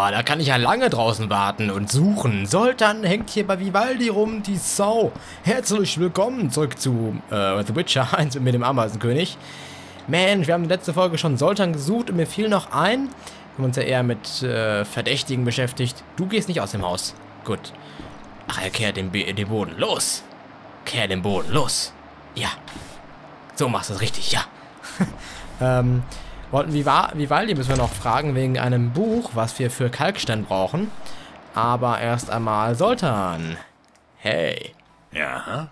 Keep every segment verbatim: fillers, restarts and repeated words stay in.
Oh, da kann ich ja lange draußen warten und suchen. Zoltan hängt hier bei Vivaldi rum, die Sau. Herzlich willkommen zurück zu äh, The Witcher eins mit dem Ameisenkönig. Mensch, wir haben in der letzten Folge schon Zoltan gesucht und mir fiel noch ein. Wir haben uns ja eher mit äh, Verdächtigen beschäftigt. Du gehst nicht aus dem Haus. Gut. Ach, er kehrt den, Be den Boden. Los. Kehr den Boden. Los. Ja. So machst du es richtig, ja. ähm... Wollten Vivaldi müssen wir noch fragen wegen einem Buch, was wir für Kalkstein brauchen. Aber erst einmal Zoltan. Hey. Ja?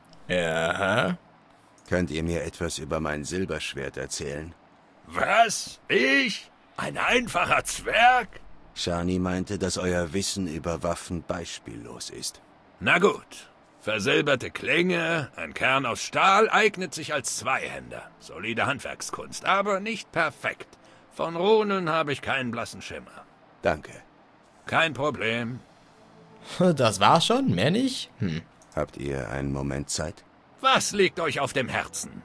Ja? Könnt ihr mir etwas über mein Silberschwert erzählen? Was? Ich? Ein einfacher Zwerg? Shani meinte, dass euer Wissen über Waffen beispiellos ist. Na gut. Versilberte Klinge, ein Kern aus Stahl, eignet sich als Zweihänder. Solide Handwerkskunst, aber nicht perfekt. Von Runen habe ich keinen blassen Schimmer. Danke. Kein Problem. Das war's schon? Mehr nicht? Hm. Habt ihr einen Moment Zeit? Was liegt euch auf dem Herzen?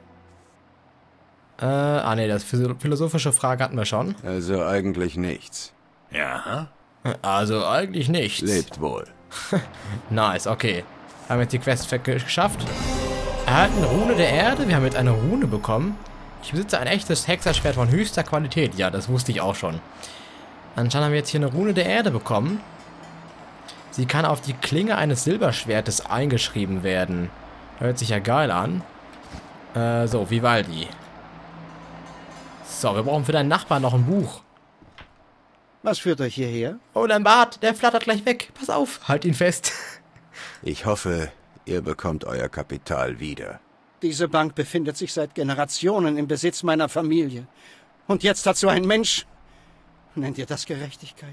Äh, ah ne, das philosophische Frage hatten wir schon. Also eigentlich nichts. Ja? Also eigentlich nichts. Lebt wohl. Nice, okay. Wir haben jetzt die Quest geschafft. Erhalten Rune der Erde. Wir haben jetzt eine Rune bekommen. Ich besitze ein echtes Hexerschwert von höchster Qualität. Ja, das wusste ich auch schon. Anscheinend haben wir jetzt hier eine Rune der Erde bekommen. Sie kann auf die Klinge eines Silberschwertes eingeschrieben werden. Hört sich ja geil an. Äh, so, Vivaldi. So, wir brauchen für deinen Nachbarn noch ein Buch. Was führt euch hierher? Oh, dein Bart, der flattert gleich weg. Pass auf, halt ihn fest. Ich hoffe, ihr bekommt euer Kapital wieder. Diese Bank befindet sich seit Generationen im Besitz meiner Familie. Und jetzt hat so ein Mensch... Nennt ihr das Gerechtigkeit?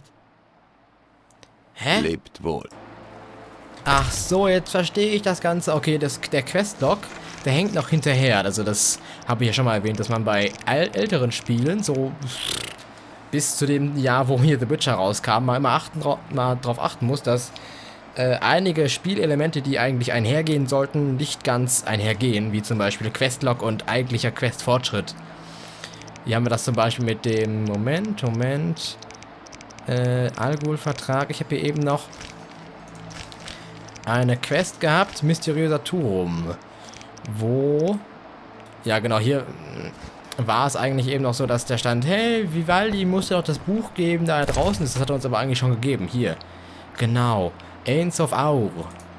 Hä? Lebt wohl. Ach so, jetzt verstehe ich das Ganze. Okay, das, der Questlog, der hängt noch hinterher. Also das habe ich ja schon mal erwähnt, dass man bei älteren Spielen, so bis zu dem Jahr, wo hier The Witcher rauskam, mal immer achten, mal drauf achten muss, dass äh, einige Spielelemente, die eigentlich einhergehen sollten, nicht ganz einhergehen, wie zum Beispiel Questlog und eigentlicher Questfortschritt. Hier haben wir das zum Beispiel mit dem... Moment, Moment... Äh, Algul-Vertrag. Ich habe hier eben noch eine Quest gehabt, mysteriöser Turm. Wo... Ja, genau, hier war es eigentlich eben noch so, dass der stand, hey, Vivaldi musste doch das Buch geben, da er draußen ist. Das hat er uns aber eigentlich schon gegeben. Hier. Genau. Ains of Aur.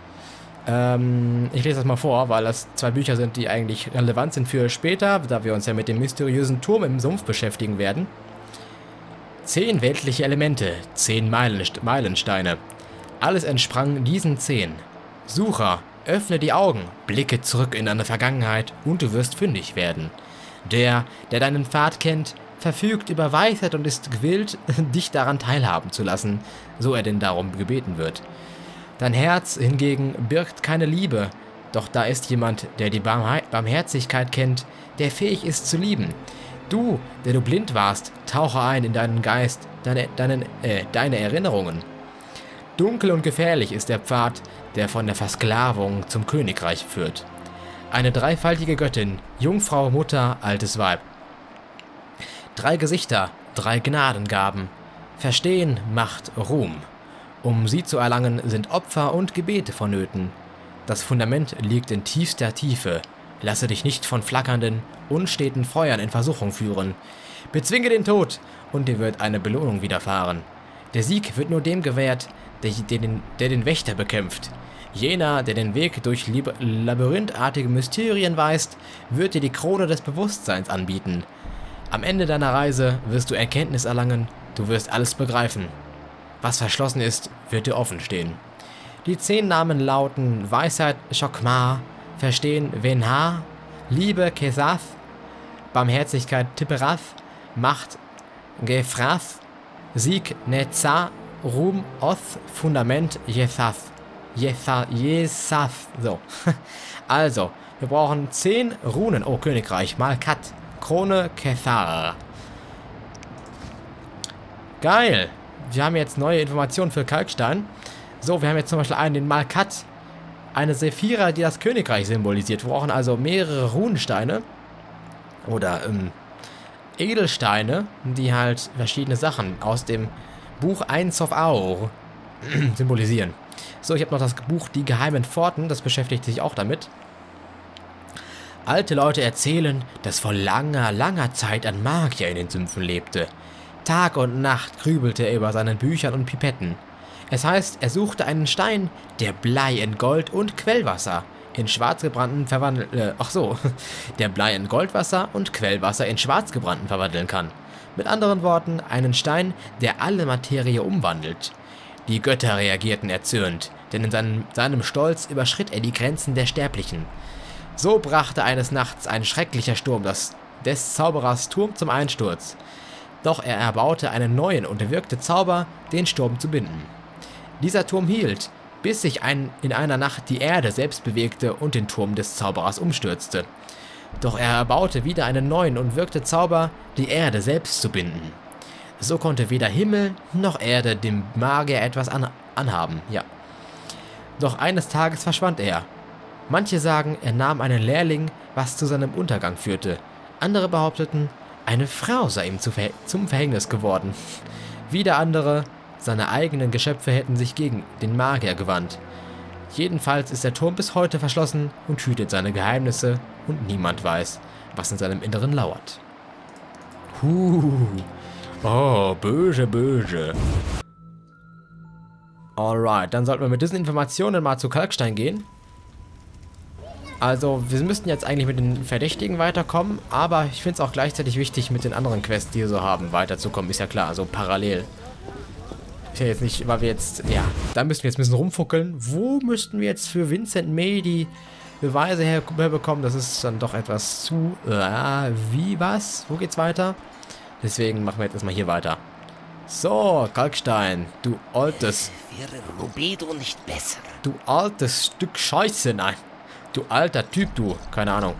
Ähm, ich lese das mal vor, weil das zwei Bücher sind, die eigentlich relevant sind für später, da wir uns ja mit dem mysteriösen Turm im Sumpf beschäftigen werden. Zehn weltliche Elemente, zehn Meilenst- Meilensteine. Alles entsprang diesen zehn. Sucher, öffne die Augen, blicke zurück in deine Vergangenheit und du wirst fündig werden. Der, der deinen Pfad kennt, verfügt über Weisheit und ist gewillt, dich daran teilhaben zu lassen, so er denn darum gebeten wird. Dein Herz hingegen birgt keine Liebe, doch da ist jemand, der die Barmhe- Barmherzigkeit kennt, der fähig ist zu lieben. Du, der du blind warst, tauche ein in deinen Geist, deine, deinen, äh, deine Erinnerungen. Dunkel und gefährlich ist der Pfad, der von der Versklavung zum Königreich führt. Eine dreifaltige Göttin, Jungfrau, Mutter, altes Weib. Drei Gesichter, drei Gnadengaben. Verstehen, Macht, Ruhm. Um sie zu erlangen, sind Opfer und Gebete vonnöten. Das Fundament liegt in tiefster Tiefe. Lasse dich nicht von flackernden, unsteten Feuern in Versuchung führen. Bezwinge den Tod, und dir wird eine Belohnung widerfahren. Der Sieg wird nur dem gewährt, der, der, den, der den Wächter bekämpft. Jener, der den Weg durch lib- labyrinthartige Mysterien weist, wird dir die Krone des Bewusstseins anbieten. Am Ende deiner Reise wirst du Erkenntnis erlangen, du wirst alles begreifen. Was verschlossen ist, wird dir offen stehen. Die zehn Namen lauten Weisheit Chokmah, Verstehen Venha, Liebe Kesath, Barmherzigkeit Tipperath, Macht Gefrath, Sieg Netzah, Ruhm Oth, Fundament Yesath. Yesath, Yesath. So. Also, wir brauchen zehn Runen. Oh, Königreich. Malkat. Krone Kethar. Geil. Wir haben jetzt neue Informationen für Kalkstein. So, wir haben jetzt zum Beispiel einen, den Malkat. Eine Sephira, die das Königreich symbolisiert. Wir brauchen also mehrere Runensteine. Oder ähm, Edelsteine, die halt verschiedene Sachen aus dem Buch eins of Aur symbolisieren. So, ich habe noch das Buch Die geheimen Pforten, das beschäftigt sich auch damit. Alte Leute erzählen, dass vor langer, langer Zeit ein Magier in den Sümpfen lebte. Tag und Nacht grübelte er über seinen Büchern und Pipetten. Es heißt, er suchte einen Stein, der Blei in Gold und Quellwasser in schwarzgebrannten verwandeln, äh, ach so, der Blei in Goldwasser und Quellwasser in schwarzgebrannten verwandeln kann. Mit anderen Worten, einen Stein, der alle Materie umwandelt. Die Götter reagierten erzürnt, denn in seinem, seinem Stolz überschritt er die Grenzen der Sterblichen. So brachte eines Nachts ein schrecklicher Sturm das, des Zauberers Turm zum Einsturz. Doch er erbaute einen neuen und wirkte Zauber, den Sturm zu binden. Dieser Turm hielt, bis sich ein, in einer Nacht die Erde selbst bewegte und den Turm des Zauberers umstürzte. Doch er erbaute wieder einen neuen und wirkte Zauber, die Erde selbst zu binden. So konnte weder Himmel noch Erde dem Magier etwas an, anhaben, ja. Doch eines Tages verschwand er. Manche sagen, er nahm einen Lehrling, was zu seinem Untergang führte. Andere behaupteten, eine Frau sei ihm zu Ver- zum Verhängnis geworden. Wieder andere, seine eigenen Geschöpfe hätten sich gegen den Magier gewandt. Jedenfalls ist der Turm bis heute verschlossen und hütet seine Geheimnisse und niemand weiß, was in seinem Inneren lauert. Huh. Oh, böse, böse. Alright, dann sollten wir mit diesen Informationen mal zu Kalkstein gehen. Also, wir müssten jetzt eigentlich mit den Verdächtigen weiterkommen, aber ich finde es auch gleichzeitig wichtig, mit den anderen Quests, die wir so haben, weiterzukommen. Ist ja klar, also parallel. Ist ja jetzt nicht, weil wir jetzt, ja, da müssen wir jetzt ein bisschen rumfuckeln. Wo müssten wir jetzt für Vincent May die Beweise her herbekommen? Das ist dann doch etwas zu, äh, wie, was? Wo geht's weiter? Deswegen machen wir jetzt erstmal hier weiter. So, Kalkstein, du altes... Wäre Rubedo nicht besser? Du altes Stück Scheiße, nein. Du alter Typ, du. Keine Ahnung.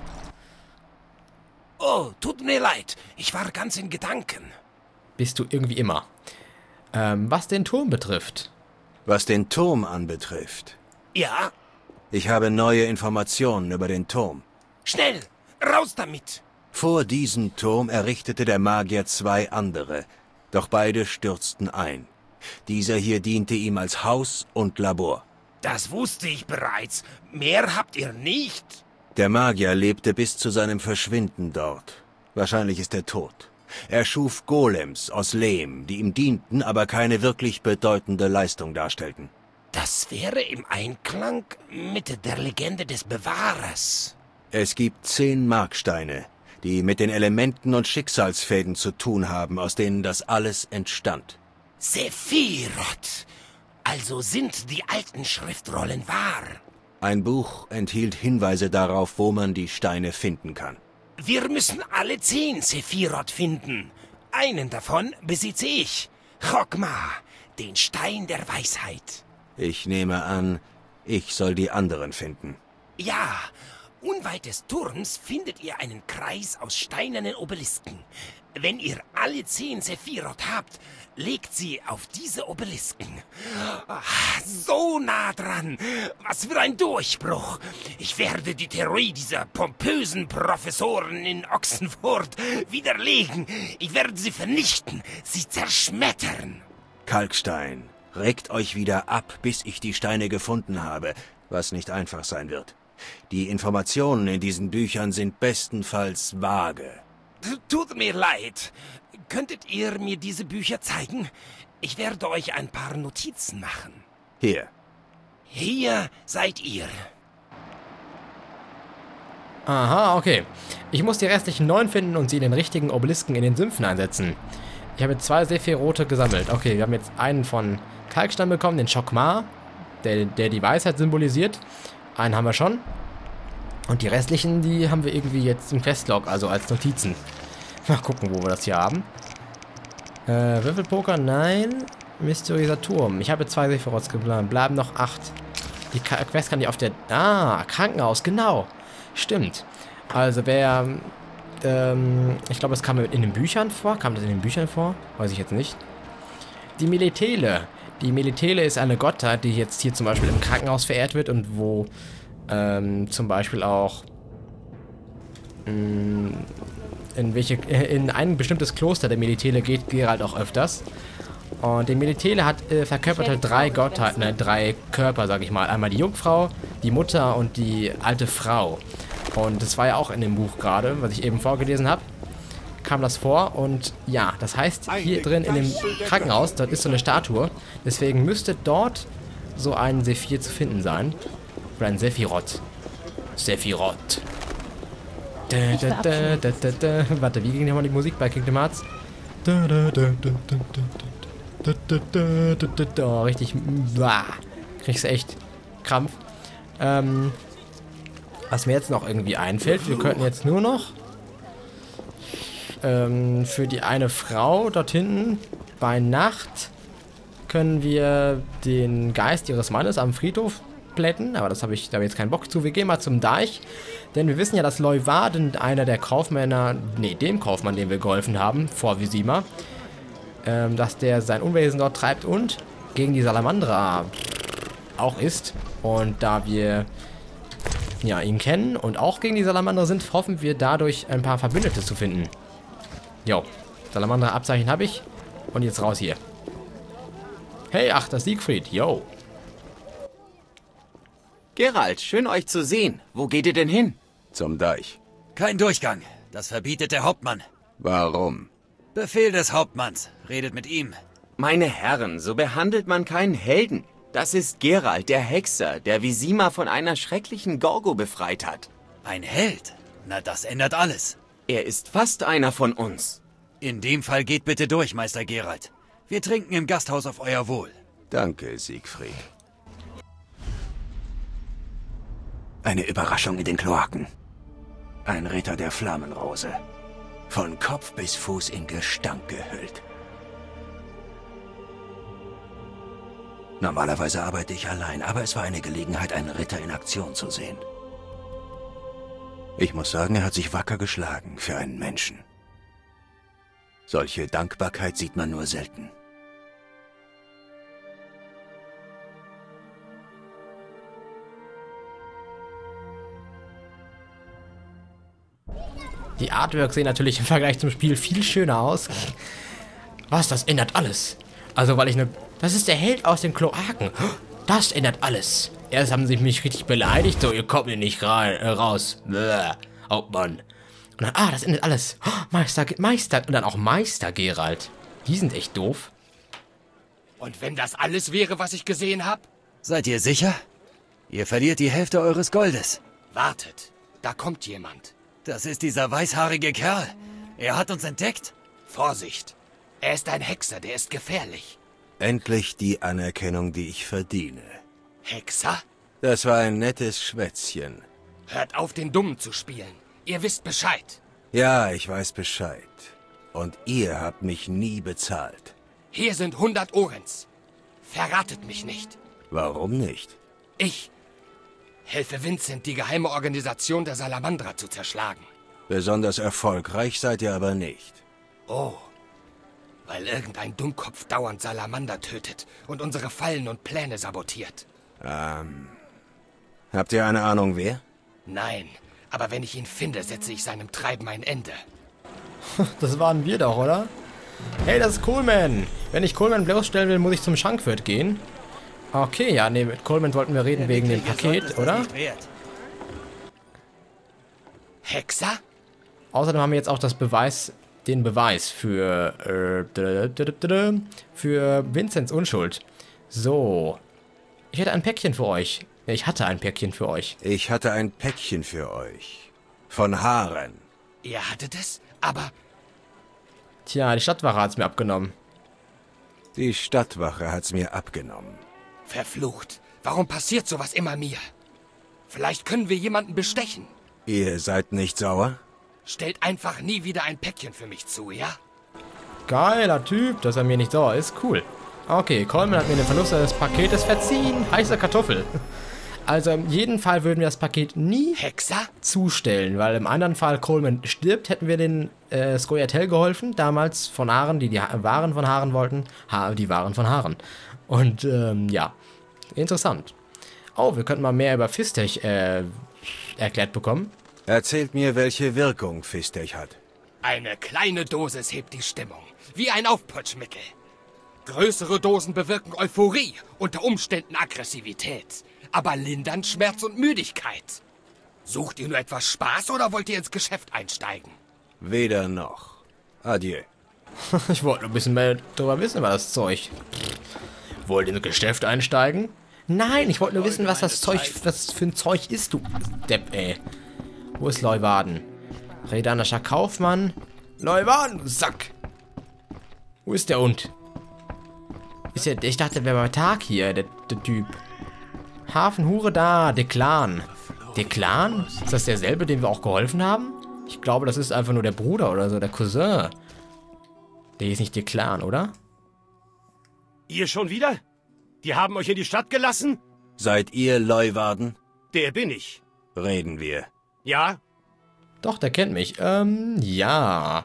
Oh, tut mir leid. Ich war ganz in Gedanken. Bist du irgendwie immer. Ähm, was den Turm betrifft. Was den Turm anbetrifft. Ja? Ich habe neue Informationen über den Turm. Schnell, raus damit! Vor diesem Turm errichtete der Magier zwei andere, doch beide stürzten ein. Dieser hier diente ihm als Haus und Labor. Das wusste ich bereits. Mehr habt ihr nicht? Der Magier lebte bis zu seinem Verschwinden dort. Wahrscheinlich ist er tot. Er schuf Golems aus Lehm, die ihm dienten, aber keine wirklich bedeutende Leistung darstellten. Das wäre im Einklang mit der Legende des Bewahrers. Es gibt zehn Marksteine, die mit den Elementen und Schicksalsfäden zu tun haben, aus denen das alles entstand. Sephiroth! Also sind die alten Schriftrollen wahr? Ein Buch enthielt Hinweise darauf, wo man die Steine finden kann. Wir müssen alle zehn Sephiroth finden. Einen davon besitze ich. Chokma, den Stein der Weisheit. Ich nehme an, ich soll die anderen finden. Ja, unweit des Turms findet ihr einen Kreis aus steinernen Obelisken. Wenn ihr alle zehn Sephiroth habt, legt sie auf diese Obelisken. Ah, so nah dran. Was für ein Durchbruch. Ich werde die Theorie dieser pompösen Professoren in Ochsenfurt widerlegen. Ich werde sie vernichten, sie zerschmettern. Kalkstein, regt euch wieder ab, bis ich die Steine gefunden habe, was nicht einfach sein wird. Die Informationen in diesen Büchern sind bestenfalls vage. Tut mir leid. Könntet ihr mir diese Bücher zeigen? Ich werde euch ein paar Notizen machen. Hier. Hier seid ihr. Aha, okay. Ich muss die restlichen neun finden und sie in den richtigen Obelisken in den Sümpfen einsetzen. Ich habe zwei Sephirote gesammelt. Okay, wir haben jetzt einen von Kalkstein bekommen, den Chokmah, der, der die Weisheit symbolisiert. Einen haben wir schon. Und die restlichen, die haben wir irgendwie jetzt im Questlog, also als Notizen. Mal gucken, wo wir das hier haben. Äh, Würfelpoker, nein. Mysteriöser Turm. Ich habe zwei Sephiroths geplant. Bleiben noch acht. Die Quest kann ich auf der... Ah, Krankenhaus, genau. Stimmt. Also wer... Ähm, ich glaube, es kam in den Büchern vor. Kam das in den Büchern vor? Weiß ich jetzt nicht. Die Melitele. Die Melitele ist eine Gottheit, die jetzt hier zum Beispiel im Krankenhaus verehrt wird und wo ähm, zum Beispiel auch mh, in welche in ein bestimmtes Kloster der Melitele geht Geralt auch öfters. Und die Melitele hat äh, verkörpert halt drei Gottheiten, ne, drei Körper, sag ich mal. Einmal die Jungfrau, die Mutter und die alte Frau. Und das war ja auch in dem Buch gerade, was ich eben vorgelesen habe, kam das vor. Und ja, das heißt, hier drin in dem Krankenhaus, dort ist so eine Statue. Deswegen müsste dort so ein Sephir zu finden sein. Oder ein Sephiroth. Sephiroth. Da, da, da, da, da, da. Warte, wie ging nochmal die Musik bei Kingdom Hearts? Da, da, da, da, da, da, da, da, da, da, da. Oh, richtig. Bah. Kriegst du echt Krampf. Ähm, was mir jetzt noch irgendwie einfällt, wir könnten jetzt nur noch ähm, für die eine Frau dort hinten bei Nacht können wir den Geist ihres Mannes am Friedhof plätten, aber das habe ich, da habe ich jetzt keinen Bock zu. Wir gehen mal zum Deich, denn wir wissen ja, dass Leuwarden, einer der Kaufmänner, nee, dem Kaufmann, dem wir geholfen haben, vor Visima, ähm, dass der sein Unwesen dort treibt und gegen die Salamandra auch ist. Und da wir ja ihn kennen und auch gegen die Salamandra sind, hoffen wir dadurch ein paar Verbündete zu finden. Jo, Salamandra-Abzeichen habe ich und jetzt raus hier. Hey, ach, das Siegfried, yo. Geralt, schön euch zu sehen. Wo geht ihr denn hin? Zum Deich. Kein Durchgang. Das verbietet der Hauptmann. Warum? Befehl des Hauptmanns. Redet mit ihm. Meine Herren, so behandelt man keinen Helden. Das ist Geralt, der Hexer, der Visima von einer schrecklichen Gorgo befreit hat. Ein Held? Na, das ändert alles. Er ist fast einer von uns. In dem Fall geht bitte durch, Meister Geralt. Wir trinken im Gasthaus auf euer Wohl. Danke, Siegfried. Eine Überraschung in den Kloaken. Ein Ritter der Flammenrose. Von Kopf bis Fuß in Gestank gehüllt. Normalerweise arbeite ich allein, aber es war eine Gelegenheit, einen Ritter in Aktion zu sehen. Ich muss sagen, er hat sich wacker geschlagen für einen Menschen. Solche Dankbarkeit sieht man nur selten. Die Artworks sehen natürlich im Vergleich zum Spiel viel schöner aus. Was, das ändert alles. Also, weil ich eine... Das ist der Held aus den Kloaken. Das ändert alles. Erst haben sie mich richtig beleidigt. So, ihr kommt hier nicht rein, äh, raus. Bäh. Hauptmann. Und dann, ah, das ändert alles. Meister, Meister. Und dann auch Meister Geralt. Die sind echt doof. Und wenn das alles wäre, was ich gesehen habe? Seid ihr sicher? Ihr verliert die Hälfte eures Goldes. Wartet, da kommt jemand. Das ist dieser weißhaarige Kerl. Er hat uns entdeckt. Vorsicht. Er ist ein Hexer, der ist gefährlich. Endlich die Anerkennung, die ich verdiene. Hexer? Das war ein nettes Schwätzchen. Hört auf, den Dummen zu spielen. Ihr wisst Bescheid. Ja, ich weiß Bescheid. Und ihr habt mich nie bezahlt. Hier sind hundert Orens. Verratet mich nicht. Warum nicht? Ich helfe Vincent, die geheime Organisation der Salamandra zu zerschlagen. Besonders erfolgreich seid ihr aber nicht. Oh, weil irgendein Dummkopf dauernd Salamander tötet und unsere Fallen und Pläne sabotiert. Ähm, habt ihr eine Ahnung, wer? Nein, aber wenn ich ihn finde, setze ich seinem Treiben ein Ende. Das waren wir doch, oder? Hey, das ist Coleman. Wenn ich Coleman bloßstellen will, muss ich zum Schankwirt gehen. Okay, ja, nee, mit Coleman wollten wir reden wegen dem Paket, oder? Hexer? Außerdem haben wir jetzt auch das Beweis, den Beweis für, äh, für Vincents Unschuld. So. Ich hätte ein Päckchen für euch. Ich hatte ein Päckchen für euch. Ich hatte ein Päckchen für euch. Von Haaren. Ihr hattet es? Aber... Tja, die Stadtwache hat's mir abgenommen. Die Stadtwache hat's mir abgenommen. Verflucht. Warum passiert sowas immer mir? Vielleicht können wir jemanden bestechen. Ihr seid nicht sauer? Stellt einfach nie wieder ein Päckchen für mich zu, ja? Geiler Typ, dass er mir nicht sauer ist. Cool. Okay, Coleman hat mir den Verlust des Paketes verziehen. Heiße Kartoffel. Also in jedem Fall würden wir das Paket nie Hexer? zustellen, weil im anderen Fall Coleman stirbt, hätten wir den äh, Scoia'tael geholfen, damals von Haaren, die die ha Waren von Haaren wollten. Ha die Waren von Haaren. Und ähm, ja, interessant. Oh, wir könnten mal mehr über Fistech äh, erklärt bekommen. Erzählt mir, welche Wirkung Fistech hat. Eine kleine Dosis hebt die Stimmung. Wie ein Aufputschmittel. Größere Dosen bewirken Euphorie, unter Umständen Aggressivität, aber lindern Schmerz und Müdigkeit. Sucht ihr nur etwas Spaß oder wollt ihr ins Geschäft einsteigen? Weder noch. Adieu. Ich wollte nur ein bisschen mehr darüber wissen, über das Zeug. Wollt ihr ins Geschäft einsteigen? Nein, ich wollte nur wissen, was das Zeug, was das für ein Zeug ist, du Depp, ey. Wo ist Leuwarden? Redanischer Kaufmann. Leuwarden, du Sack. Wo ist der Hund? Ist der, ich dachte, der wäre bei Tag hier, der, der Typ. Hafenhure da, Declan. Declan? Ist das derselbe, dem wir auch geholfen haben? Ich glaube, das ist einfach nur der Bruder oder so, der Cousin. Der ist nicht Declan, oder? Ihr schon wieder? Die haben euch in die Stadt gelassen? Seid ihr Leuwarden? Der bin ich. Reden wir. Ja? Doch, der kennt mich. Ähm, ja.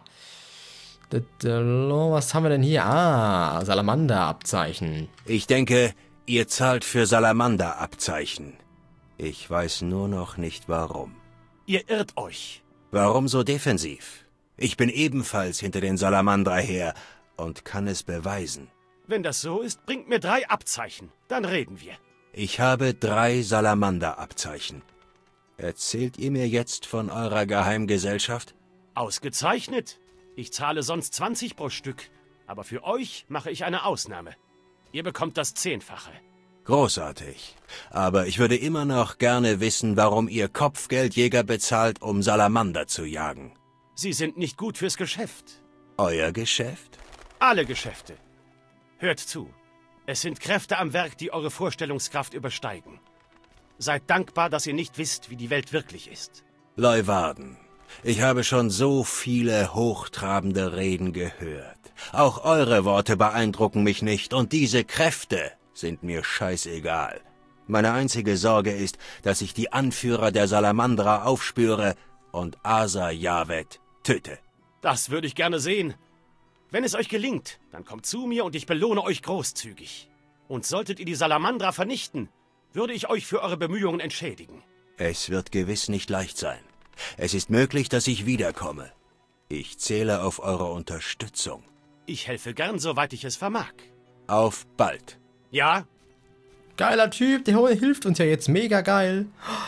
Was haben wir denn hier? Ah, Salamander-Abzeichen. Ich denke, ihr zahlt für Salamander-Abzeichen. Ich weiß nur noch nicht warum. Ihr irrt euch. Warum so defensiv? Ich bin ebenfalls hinter den Salamandra her und kann es beweisen. Wenn das so ist, bringt mir drei Abzeichen. Dann reden wir. Ich habe drei Salamander-Abzeichen. Erzählt ihr mir jetzt von eurer Geheimgesellschaft? Ausgezeichnet. Ich zahle sonst zwanzig pro Stück. Aber für euch mache ich eine Ausnahme. Ihr bekommt das Zehnfache. Großartig. Aber ich würde immer noch gerne wissen, warum ihr Kopfgeldjäger bezahlt, um Salamander zu jagen. Sie sind nicht gut fürs Geschäft. Euer Geschäft? Alle Geschäfte. Hört zu. Es sind Kräfte am Werk, die eure Vorstellungskraft übersteigen. Seid dankbar, dass ihr nicht wisst, wie die Welt wirklich ist. Leuwarden, ich habe schon so viele hochtrabende Reden gehört. Auch eure Worte beeindrucken mich nicht und diese Kräfte sind mir scheißegal. Meine einzige Sorge ist, dass ich die Anführer der Salamandra aufspüre und Asa Javed töte. Das würde ich gerne sehen. Wenn es euch gelingt, dann kommt zu mir und ich belohne euch großzügig. Und solltet ihr die Salamandra vernichten, würde ich euch für eure Bemühungen entschädigen. Es wird gewiss nicht leicht sein. Es ist möglich, dass ich wiederkomme. Ich zähle auf eure Unterstützung. Ich helfe gern, soweit ich es vermag. Auf bald. Ja? Geiler Typ, der hilft uns ja jetzt mega geil.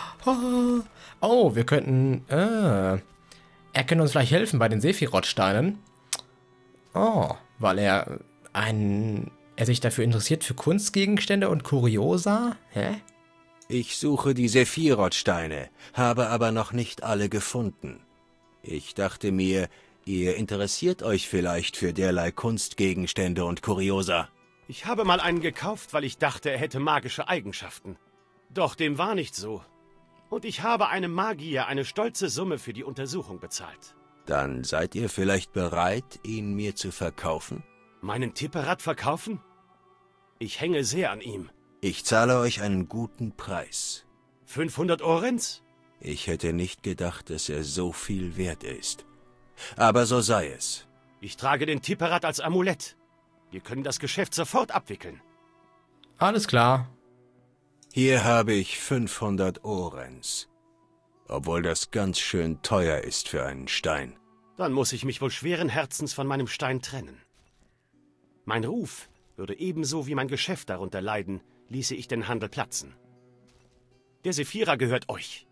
Oh, wir könnten... Äh, er könnte uns gleich helfen bei den Sephiroth-Steinen. Oh, weil er ein... Er sich dafür interessiert für Kunstgegenstände und Kuriosa? Hä? Ich suche die Sephiroth-Steine, habe aber noch nicht alle gefunden. Ich dachte mir, ihr interessiert euch vielleicht für derlei Kunstgegenstände und Kuriosa. Ich habe mal einen gekauft, weil ich dachte, er hätte magische Eigenschaften. Doch dem war nicht so. Und ich habe einem Magier eine stolze Summe für die Untersuchung bezahlt. Dann seid ihr vielleicht bereit, ihn mir zu verkaufen? Meinen Tipperat verkaufen? Ich hänge sehr an ihm. Ich zahle euch einen guten Preis. fünfhundert Orens? Ich hätte nicht gedacht, dass er so viel wert ist. Aber so sei es. Ich trage den Tipperat als Amulett. Wir können das Geschäft sofort abwickeln. Alles klar. Hier habe ich fünfhundert Orens. Obwohl das ganz schön teuer ist für einen Stein. Dann muss ich mich wohl schweren Herzens von meinem Stein trennen. Mein Ruf würde ebenso wie mein Geschäft darunter leiden, ließe ich den Handel platzen. Der Sephira gehört euch.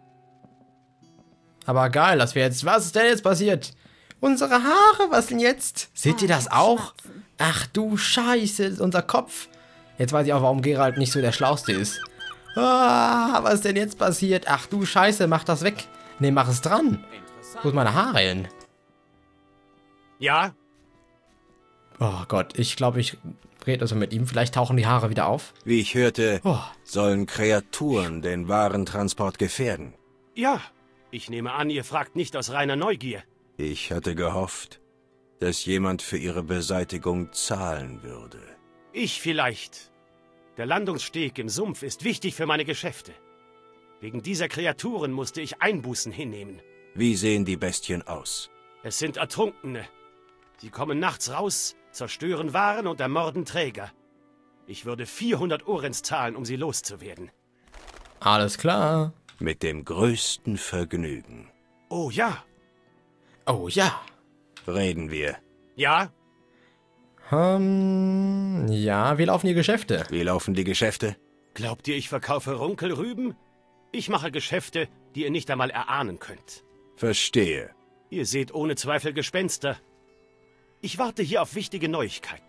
Aber geil, dass wir jetzt... Was ist denn jetzt passiert? Unsere Haare, was denn jetzt? Seht ihr das auch? Ach du Scheiße, unser Kopf. Jetzt weiß ich auch, warum Geralt nicht so der Schlauste ist. Ah, was ist denn jetzt passiert? Ach du Scheiße, mach das weg. Ne, mach es dran. Wo sind meine Haare hin? Ja? Oh Gott, ich glaube, ich rede also mit ihm. Vielleicht tauchen die Haare wieder auf. Wie ich hörte, oh. sollen Kreaturen den Warentransport gefährden. Ja, ich nehme an, ihr fragt nicht aus reiner Neugier. Ich hatte gehofft, dass jemand für ihre Beseitigung zahlen würde. Ich vielleicht. Der Landungssteg im Sumpf ist wichtig für meine Geschäfte. Wegen dieser Kreaturen musste ich Einbußen hinnehmen. Wie sehen die Bestien aus? Es sind Ertrunkene. Sie kommen nachts raus, zerstören Waren und ermorden Träger. Ich würde vierhundert Orens zahlen, um sie loszuwerden. Alles klar. Mit dem größten Vergnügen. Oh ja. Oh ja. Reden wir. Ja? Hm, ja, wie laufen die Geschäfte? Wie laufen die Geschäfte? Glaubt ihr, ich verkaufe Runkelrüben? Ich mache Geschäfte, die ihr nicht einmal erahnen könnt. Verstehe. Ihr seht ohne Zweifel Gespenster. Ich warte hier auf wichtige Neuigkeiten.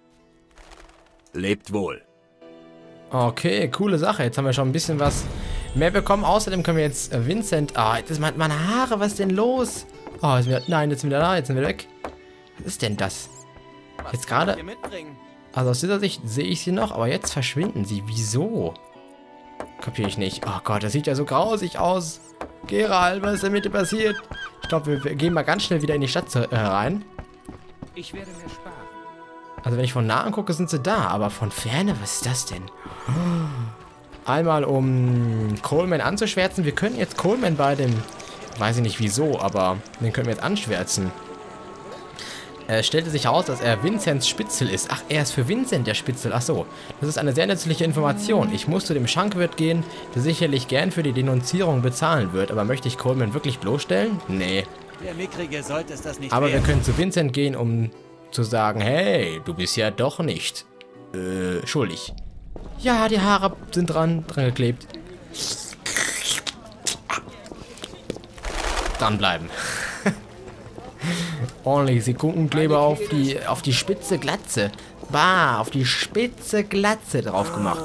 Lebt wohl. Okay, coole Sache. Jetzt haben wir schon ein bisschen was mehr bekommen. Außerdem können wir jetzt äh, Vincent... Ah, oh, jetzt ist mein, meine Haare. Was ist denn los? Oh, jetzt wieder, nein, jetzt sind wir da. Jetzt sind wir weg. Was ist denn das? Was jetzt gerade... Also aus dieser Sicht sehe ich sie noch, aber jetzt verschwinden sie. Wieso? Kapiere ich nicht. Oh Gott, das sieht ja so grausig aus. Geralt, was ist denn mit dir passiert? Ich glaube, wir, wir gehen mal ganz schnell wieder in die Stadt zu, äh, rein. Ich werde mir sparen. Also wenn ich von nah angucke, sind sie da. Aber von Ferne, was ist das denn? Einmal, um Coleman anzuschwärzen. Wir können jetzt Coleman bei dem... Weiß ich nicht wieso, aber den können wir jetzt anschwärzen. Es stellte sich heraus, dass er Vincents Spitzel ist. Ach, er ist für Vincent der Spitzel. Ach so. Das ist eine sehr nützliche Information. Ich muss zu dem Schankwirt gehen, der sicherlich gern für die Denunzierung bezahlen wird. Aber möchte ich Coleman wirklich bloßstellen? Nee. Der Mickrige sollte es das nicht Aber werden. wir können zu Vincent gehen, um zu sagen, hey, du bist ja doch nicht äh, schuldig. Ja, die Haare sind dran, dran geklebt. Dranbleiben. Ordentlich Sekundenkleber auf die, auf die spitze Glatze. Bah, auf die spitze Glatze drauf gemacht.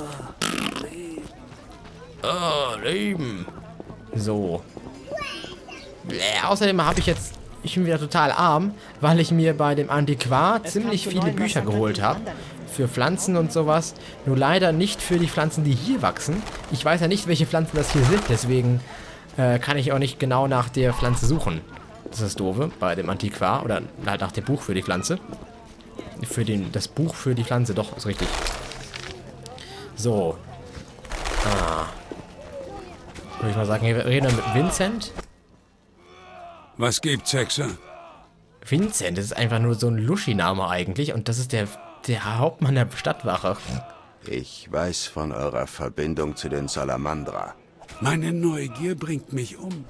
Oh, Leben. So. Äh, außerdem habe ich jetzt... Ich bin wieder total arm, weil ich mir bei dem Antiquar ziemlich viele Bücher geholt habe. Für Pflanzen und sowas. Nur leider nicht für die Pflanzen, die hier wachsen. Ich weiß ja nicht, welche Pflanzen das hier sind. Deswegen äh, kann ich auch nicht genau nach der Pflanze suchen. Das ist das Doofe bei dem Antiquar. Oder halt nach dem Buch für die Pflanze. Für den, das Buch für die Pflanze, doch, ist richtig. So. Ah. Würde ich mal sagen, wir reden mit Vincent. Was gibt's, Hexer? Vincent, das ist einfach nur so ein Luschi-Name eigentlich. Und das ist der, der Hauptmann der Stadtwache. Ich weiß von eurer Verbindung zu den Salamandra. Meine Neugier bringt mich um.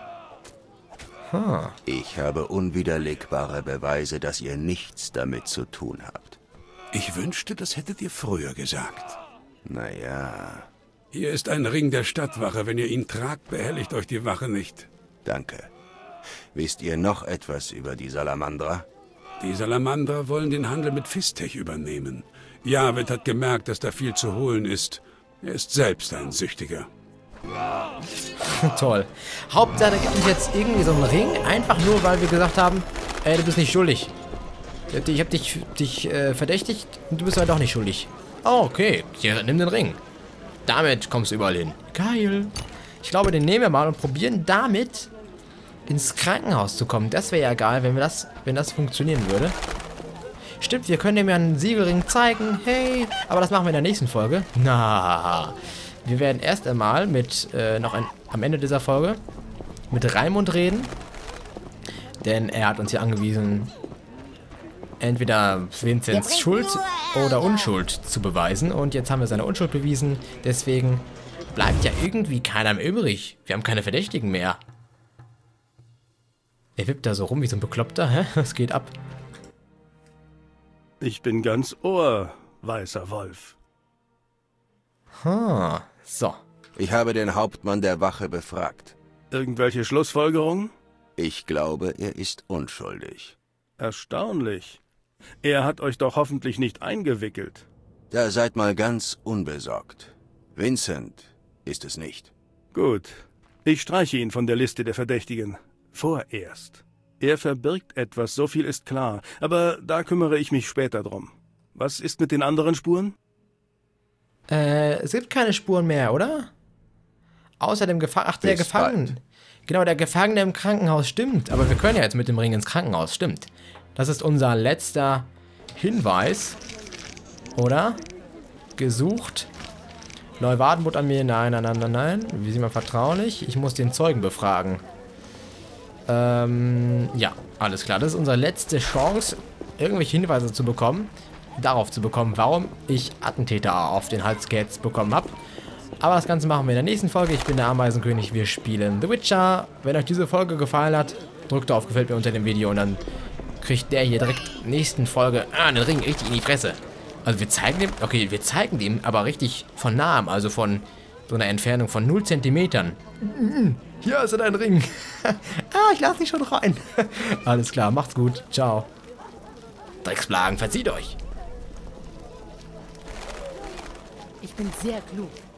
Huh. Ich habe unwiderlegbare Beweise, dass ihr nichts damit zu tun habt. Ich wünschte, das hättet ihr früher gesagt. Naja. Hier ist ein Ring der Stadtwache. Wenn ihr ihn tragt, behelligt euch die Wache nicht. Danke. Wisst ihr noch etwas über die Salamandra? Die Salamandra wollen den Handel mit Fistech übernehmen. Javed hat gemerkt, dass da viel zu holen ist. Er ist selbst ein Süchtiger. Toll. Hauptsache, da gibt es jetzt irgendwie so einen Ring, einfach nur, weil wir gesagt haben, ey, du bist nicht schuldig. Ich habe dich, dich äh, verdächtigt und du bist halt doch nicht schuldig. Oh, okay. Hier, nimm den Ring. Damit kommst du überall hin. Geil. Ich glaube, den nehmen wir mal und probieren damit ins Krankenhaus zu kommen. Das wäre ja geil, wenn wir das, wenn das funktionieren würde. Stimmt, wir können dem ja einen Siegelring zeigen. Hey, aber das machen wir in der nächsten Folge. Na, wir werden erst einmal mit, äh, noch ein, am Ende dieser Folge, mit Raimund reden. Denn er hat uns hier angewiesen, entweder Vincents Schuld oder Unschuld zu beweisen. Und jetzt haben wir seine Unschuld bewiesen. Deswegen bleibt ja irgendwie keiner mehr übrig. Wir haben keine Verdächtigen mehr. Er wippt da so rum wie so ein Bekloppter, hä? Was geht ab? Ich bin ganz Ohr, weißer Wolf. Hm, so. Ich habe den Hauptmann der Wache befragt. Irgendwelche Schlussfolgerungen? Ich glaube, er ist unschuldig. Erstaunlich. Er hat euch doch hoffentlich nicht eingewickelt. Da seid mal ganz unbesorgt. Vincent ist es nicht. Gut. Ich streiche ihn von der Liste der Verdächtigen. Vorerst. Er verbirgt etwas, so viel ist klar. Aber da kümmere ich mich später drum. Was ist mit den anderen Spuren? Äh, es gibt keine Spuren mehr, oder? Außer dem Gefangenen. Ach, der Gefangene. Genau, der Gefangene im Krankenhaus, stimmt. Aber wir können ja jetzt mit dem Ring ins Krankenhaus, stimmt. Das ist unser letzter Hinweis. Oder? Gesucht. Neuwadenbot an mir. Nein, nein, nein, nein, nein. Wie sieht man vertraulich? Ich muss den Zeugen befragen. Ähm, ja, alles klar. Das ist unsere letzte Chance, irgendwelche Hinweise zu bekommen. Darauf zu bekommen, warum ich Attentäter auf den Hals gehetzt bekommen habe. Aber das Ganze machen wir in der nächsten Folge. Ich bin der Ameisenkönig. Wir spielen The Witcher. Wenn euch diese Folge gefallen hat, drückt auf Gefällt mir unter dem Video und dann kriegt der hier direkt nächsten Folge ah, einen Ring richtig in die Fresse. Also wir zeigen dem, okay, wir zeigen dem aber richtig von nahem, also von so einer Entfernung von null Zentimetern. Hier ist dein Ring. Ah, ich lasse dich schon rein. Alles klar, macht's gut. Ciao. Drecksplagen, verzieht euch. Ich bin sehr klug.